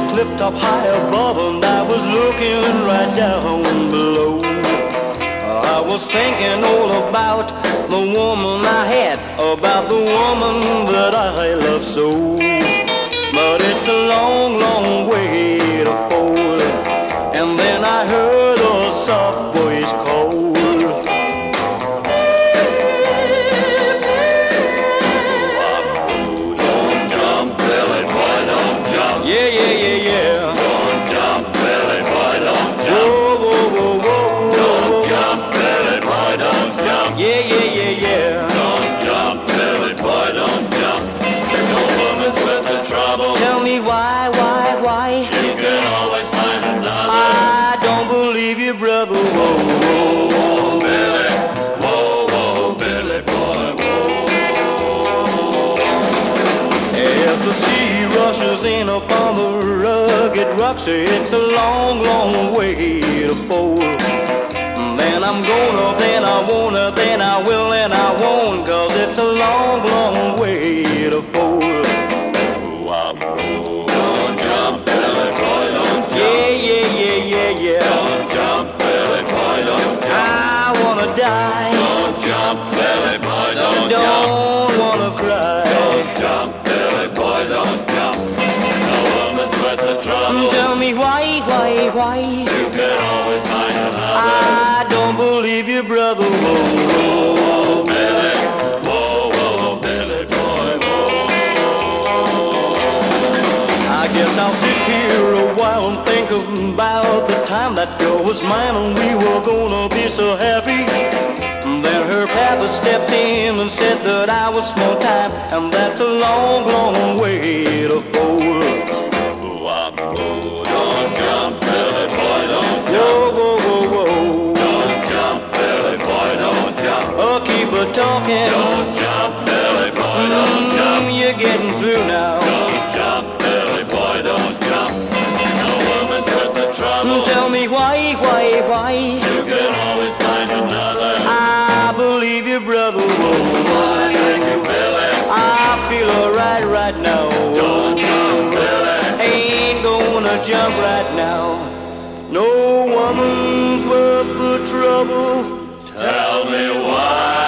cliff top high above, and I was looking right down below. I was thinking all about the woman I had, about the woman that I love so. But it's a long, long way to fall, and then I heard a soft voice call. Yeah, yeah, yeah, yeah. Don't jump, Billy boy, don't jump. Whoa, whoa, whoa, whoa. Don't jump, Billy boy, don't jump. Yeah, yeah, yeah, yeah. Don't jump, Billy boy, don't jump. There's no woman's with the trouble. Tell me why? You can always find another. I don't believe you, brother. Whoa, whoa, Whoa, Billy. Whoa, whoa, Billy boy, whoa. As the sea rushes in upon the rugged rocks, it's a long, long way to fall. Then I'm gonna, then I wanna, then I will, and I won't, 'cause it's a long, long way to fall. Don't jump, Billy boy, don't jump. Yeah, yeah, yeah, yeah, yeah. Don't jump, Billy boy, don't jump. I wanna die. Don't jump, Billy boy, don't jump. Don't wanna cry. Don't jump, Billy boy, don't jump. No woman's worth the trouble. Tell me why? You can always find another. I don't believe you, brother. Whoa, whoa. Whoa, Billy. Whoa, whoa, Billy boy, whoa. I guess I'll sit here a while and think about the time that girl was mine and we were gonna be so happy. Then her papa stepped in and said that I was small time, and that's a long, long way to fall. Don't jump, Billy boy, don't jump. Whoa, whoa, whoa, whoa. Don't jump, Billy boy, don't jump. Oh, keep a talking. Don't jump, Billy boy, don't jump. You're getting through now. Don't jump, Billy boy, don't jump. No woman's worth the trouble. Tell me why? You can always find another. I believe you, brother. Whoa, whoa. Thank you, Billy. I feel alright right now. Don't jump, Billy. Ain't gonna jump right now. No woman's worth the trouble. Tell me why?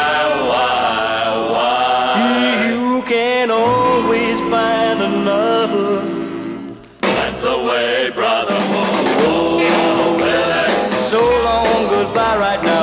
You can always find another. That's the way, brother. Whoa, Billy. So long, goodbye right now.